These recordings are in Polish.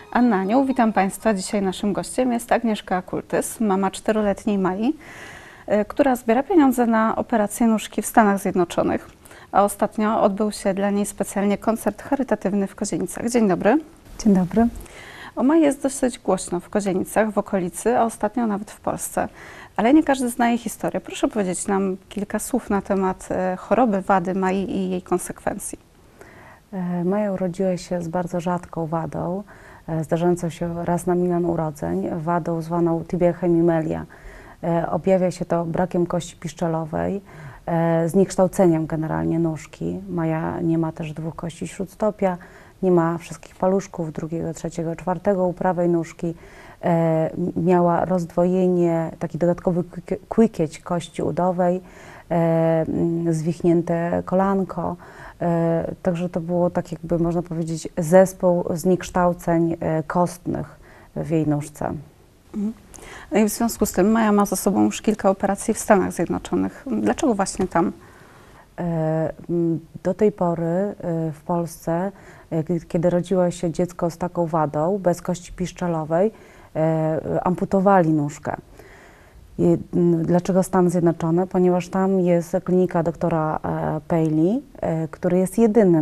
Anna Anioł, witam Państwa. Dzisiaj naszym gościem jest Agnieszka Kultys, mama 4-letniej Mai, która zbiera pieniądze na operację nóżki w Stanach Zjednoczonych. A ostatnio odbył się dla niej specjalnie koncert charytatywny w Kozienicach. Dzień dobry. Dzień dobry. O Mai jest dosyć głośno w Kozienicach, w okolicy, a ostatnio nawet w Polsce. Ale nie każdy zna jej historię. Proszę powiedzieć nam kilka słów na temat choroby, wady Mai i jej konsekwencji. Maja urodziła się z bardzo rzadką wadą, zdarzającą się raz na milion urodzeń, wadą zwaną tibia hemimelia. Objawia się to brakiem kości piszczelowej, zniekształceniem generalnie nóżki. Maja nie ma też dwóch kości śródstopia, nie ma wszystkich paluszków, drugiego, trzeciego, czwartego u prawej nóżki. Miała rozdwojenie, taki dodatkowy kłykieć kości udowej, zwichnięte kolanko. Także to było tak jakby można powiedzieć zespół zniekształceń kostnych w jej nóżce. No i w związku z tym Maja ma za sobą już kilka operacji w Stanach Zjednoczonych. Dlaczego właśnie tam? Do tej pory w Polsce, kiedy rodziło się dziecko z taką wadą, bez kości piszczelowej, amputowali nóżkę. Dlaczego Stany Zjednoczone? Ponieważ tam jest klinika doktora Paley, który jest jedynym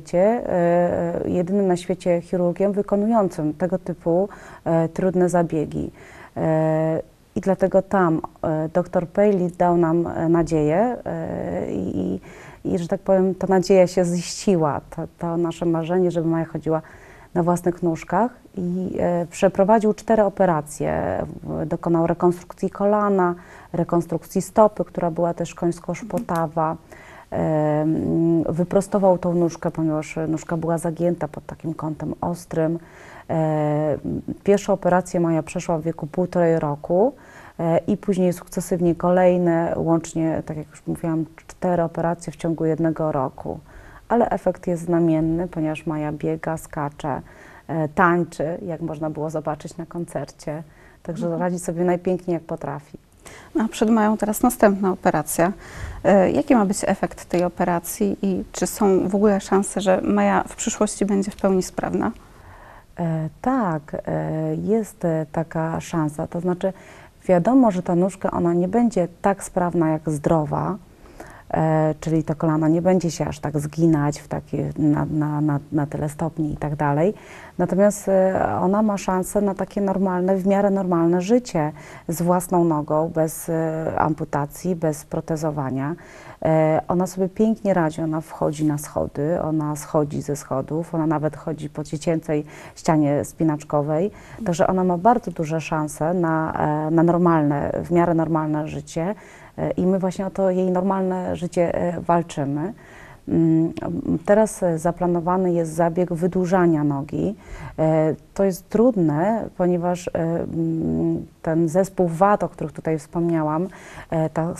na świecie chirurgiem wykonującym tego typu trudne zabiegi. I dlatego tam dr Paley dał nam nadzieję i że tak powiem, ta nadzieja się ziściła. To nasze marzenie, żeby Maja chodziła na własnych nóżkach i przeprowadził 4 operacje. Dokonał rekonstrukcji kolana, rekonstrukcji stopy, która była też końsko-szpotawa. Wyprostował tą nóżkę, ponieważ nóżka była zagięta pod takim kątem ostrym. Pierwszą operację Maja przeszła w wieku 1,5 roku i później sukcesywnie kolejne, łącznie, tak jak już mówiłam, 4 operacje w ciągu 1 roku. Ale efekt jest znamienny, ponieważ Maja biega, skacze, tańczy, jak można było zobaczyć na koncercie. Także radzi sobie najpiękniej, jak potrafi. A przed Mają teraz następna operacja. Jaki ma być efekt tej operacji i czy są w ogóle szanse, że Maja w przyszłości będzie w pełni sprawna? Tak, jest taka szansa. To znaczy wiadomo, że ta nóżka ona nie będzie tak sprawna jak zdrowa, czyli to kolano nie będzie się aż tak zginać na tyle stopni i tak dalej. Natomiast ona ma szansę na takie normalne, w miarę normalne życie z własną nogą, bez amputacji, bez protezowania. Ona sobie pięknie radzi, ona wchodzi na schody, ona schodzi ze schodów, ona nawet chodzi po dziecięcej ścianie spinaczkowej. Także ona ma bardzo duże szanse na normalne, w miarę normalne życie. I my właśnie o to jej normalne życie walczymy. Teraz zaplanowany jest zabieg wydłużania nogi. To jest trudne, ponieważ ten zespół wad, o których tutaj wspomniałam, ta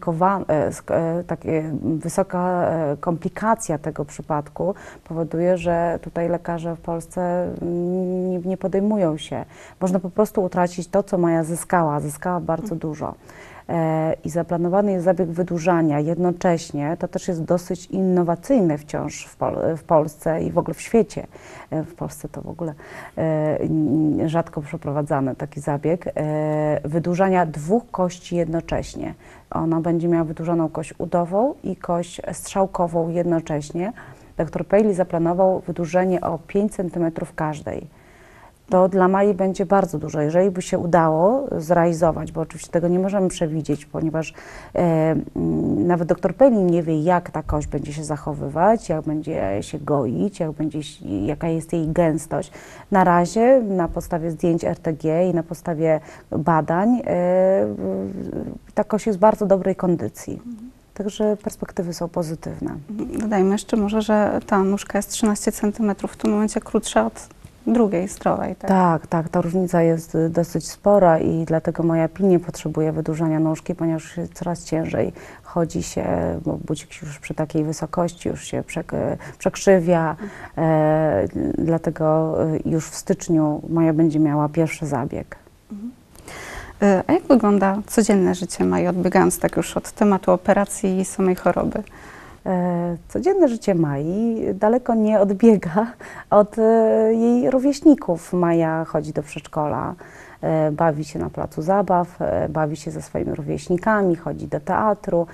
wysoka komplikacja tego przypadku powoduje, że tutaj lekarze w Polsce nie podejmują się. Można po prostu utracić to, co Maja zyskała. Zyskała bardzo dużo. I zaplanowany jest zabieg wydłużania jednocześnie. To też jest dosyć innowacyjne wciąż w Polsce i w ogóle w świecie. W Polsce to w ogóle rzadko przeprowadzany taki zabieg. Wydłużania 2 kości jednocześnie. Ona będzie miała wydłużoną kość udową i kość strzałkową jednocześnie. Dr Paley zaplanował wydłużenie o 5 cm każdej. To dla Mai będzie bardzo dużo. Jeżeli by się udało zrealizować, bo oczywiście tego nie możemy przewidzieć, ponieważ nawet dr Paley nie wie, jak ta kość będzie się zachowywać, jak będzie się goić, jaka jest jej gęstość. Na razie na podstawie zdjęć RTG i na podstawie badań ta kość jest w bardzo dobrej kondycji. Także perspektywy są pozytywne. Dodajmy jeszcze może, że ta nóżka jest 13 cm w tym momencie krótsza od drugiej zdrowej. Tak, ta różnica jest dosyć spora i dlatego Maja pilnie potrzebuje wydłużania nóżki, ponieważ coraz ciężej chodzi się, bo budzik już przy takiej wysokości już się przekrzywia, dlatego już w styczniu Maja będzie miała pierwszy zabieg. A jak wygląda codzienne życie Mai, odbiegając tak już od tematu operacji i samej choroby? Codzienne życie Mai daleko nie odbiega od jej rówieśników. Maja chodzi do przedszkola, bawi się na placu zabaw, bawi się ze swoimi rówieśnikami, chodzi do teatru,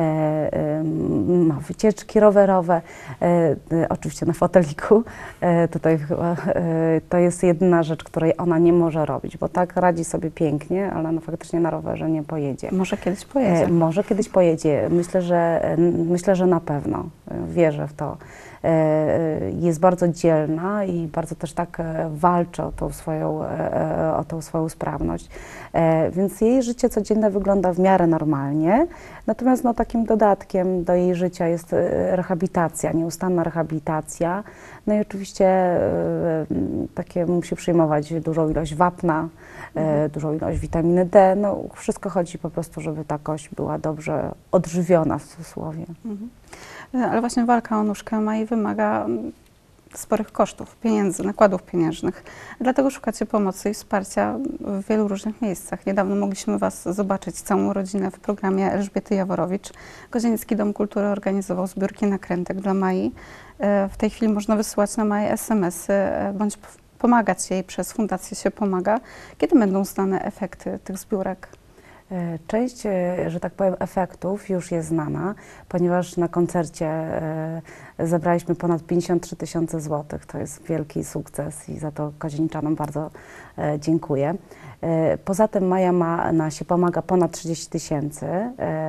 ma wycieczki rowerowe, oczywiście na foteliku. Tutaj chyba to jest jedyna rzecz, której ona nie może robić, bo tak radzi sobie pięknie, ale no faktycznie na rowerze nie pojedzie. Może kiedyś pojedzie. Może kiedyś pojedzie. Myślę, że na pewno. Wierzę w to. Jest bardzo dzielna i bardzo też tak walczy o tą swoją sprawność. Więc jej życie codzienne wygląda w miarę normalnie. Natomiast no, takim dodatkiem do jej życia jest rehabilitacja, nieustanna rehabilitacja. No i oczywiście takie musi przyjmować dużą ilość wapna, dużą ilość witaminy D. No, wszystko chodzi po prostu, żeby ta kość była dobrze odżywiona w cudzysłowie. Ale właśnie walka o nóżkę Mai wymaga sporych kosztów, pieniędzy, nakładów pieniężnych. Dlatego szukacie pomocy i wsparcia w wielu różnych miejscach. Niedawno mogliśmy Was zobaczyć, całą rodzinę, w programie Elżbiety Jaworowicz. Kozienicki Dom Kultury organizował zbiórki nakrętek dla Mai. W tej chwili można wysyłać na Maję SMS-y bądź pomagać jej przez Fundację Się Pomaga. Kiedy będą znane efekty tych zbiórek? Część, że tak powiem, efektów już jest znana, ponieważ na koncercie zebraliśmy ponad 53 000 złotych. To jest wielki sukces i za to kozieniczannom bardzo dziękuję. Poza tym Maja ma na Się Pomaga ponad 30 000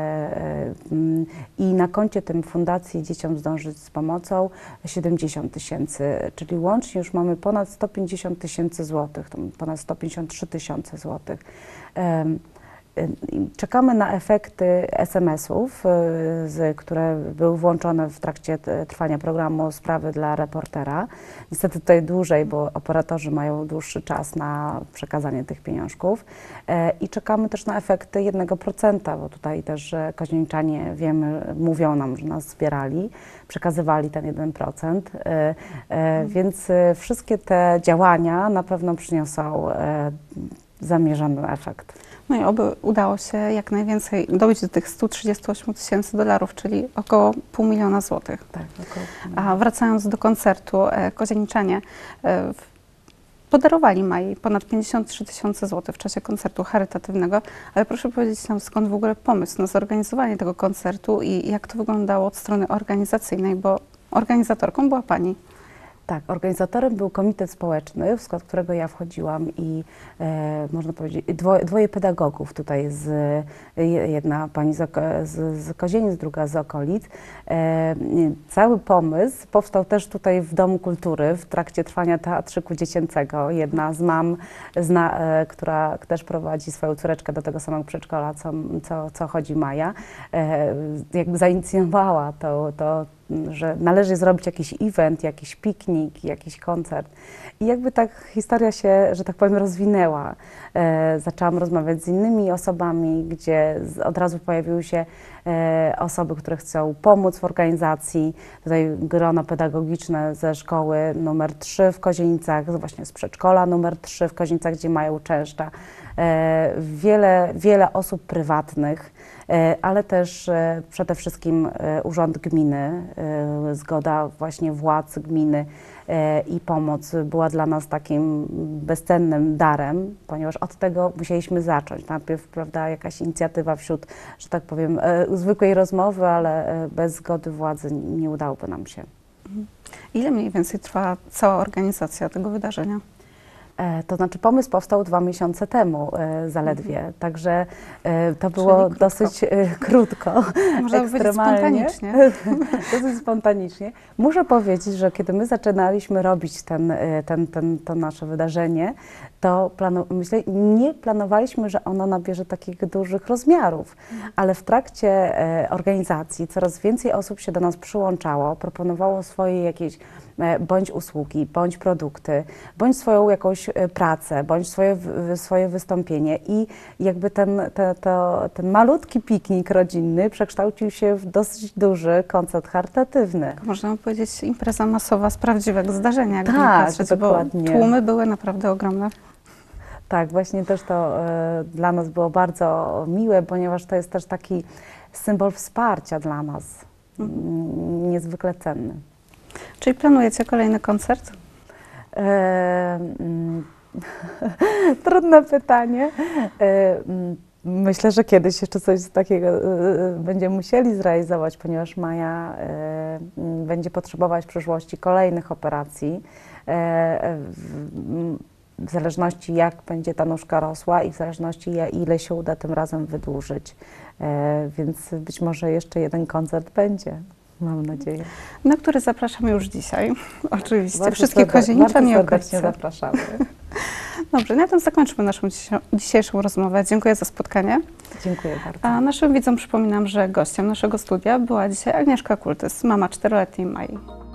i na koncie tym Fundacji Dzieciom Zdążyć z Pomocą 70 000, czyli łącznie już mamy ponad 150 000 złotych, ponad 153 000 złotych. Czekamy na efekty SMS-ów, które były włączone w trakcie trwania programu Sprawy dla reportera. Niestety tutaj dłużej, bo operatorzy mają dłuższy czas na przekazanie tych pieniążków. I czekamy też na efekty 1%, bo tutaj też kozieniczanie, wiemy, mówią nam, że nas zbierali, przekazywali ten 1%. Więc wszystkie te działania na pewno przyniosą zamierzony efekt. No i oby udało się jak najwięcej dojść do tych 138 000 dolarów, czyli około $500 000 złotych. Tak, A wracając do koncertu, kozieniczanie podarowali Mai ponad 53 000 złotych w czasie koncertu charytatywnego, ale proszę powiedzieć nam, skąd w ogóle pomysł na zorganizowanie tego koncertu i jak to wyglądało od strony organizacyjnej, bo organizatorką była Pani. Tak, organizatorem był komitet społeczny, w skład którego ja wchodziłam i można powiedzieć dwoje pedagogów tutaj, jedna pani z Kozienic, druga z okolic. Cały pomysł powstał też tutaj w Domu Kultury w trakcie trwania teatrzyku dziecięcego. Jedna z mam, która też prowadzi swoją córeczkę do tego samego przedszkola, co chodzi Maja, jakby zainicjowała to, że należy zrobić jakiś event, jakiś piknik, jakiś koncert. I jakby tak historia się, że tak powiem, rozwinęła. Zaczęłam rozmawiać z innymi osobami, gdzie od razu pojawiły się osoby, które chcą pomóc w organizacji. Tutaj grono pedagogiczne ze szkoły numer 3 w Kozienicach, właśnie z przedszkola numer 3 w Kozienicach, gdzie mają częszcza. Wiele osób prywatnych, ale też przede wszystkim Urząd Gminy, zgoda właśnie władz gminy i pomoc była dla nas takim bezcennym darem, ponieważ od tego musieliśmy zacząć. Najpierw, prawda, jakaś inicjatywa wśród, że tak powiem, zwykłej rozmowy, ale bez zgody władzy nie udałoby nam się. Ile mniej więcej trwa cała organizacja tego wydarzenia? To znaczy pomysł powstał 2 miesiące temu zaledwie, także to było dosyć krótko, można ekstremalnie, powiedzieć spontanicznie. Dosyć spontanicznie. Muszę powiedzieć, że kiedy my zaczynaliśmy robić to nasze wydarzenie, to nie planowaliśmy, że ono nabierze takich dużych rozmiarów, ale w trakcie organizacji coraz więcej osób się do nas przyłączało, proponowało swoje jakieś bądź usługi, bądź produkty, bądź swoją jakąś pracę, bądź swoje wystąpienie i jakby ten malutki piknik rodzinny przekształcił się w dosyć duży koncert charytatywny. Można powiedzieć impreza masowa z prawdziwego zdarzenia, jak tak, patrzeć, dokładnie. Bo tłumy były naprawdę ogromne. Tak, właśnie też to dla nas było bardzo miłe, ponieważ to jest też taki symbol wsparcia dla nas. niezwykle cenny. Czyli planujecie kolejny koncert? Trudne pytanie. Myślę, że kiedyś jeszcze coś takiego będziemy musieli zrealizować, ponieważ Maja będzie potrzebować w przyszłości kolejnych operacji. W zależności jak będzie ta nóżka rosła i w zależności ile się uda tym razem wydłużyć. Więc być może jeszcze jeden koncert będzie, mam nadzieję. Na który zapraszamy już dzisiaj. Oczywiście. Bardzo Wszystkie kozieniczan i serdecznie okolice. zapraszamy. Dobrze, na tym zakończmy naszą dzisiejszą rozmowę. Dziękuję za spotkanie. Dziękuję bardzo. A naszym widzom przypominam, że gościem naszego studia była dzisiaj Agnieszka Kultys, mama 4-letniej Mai.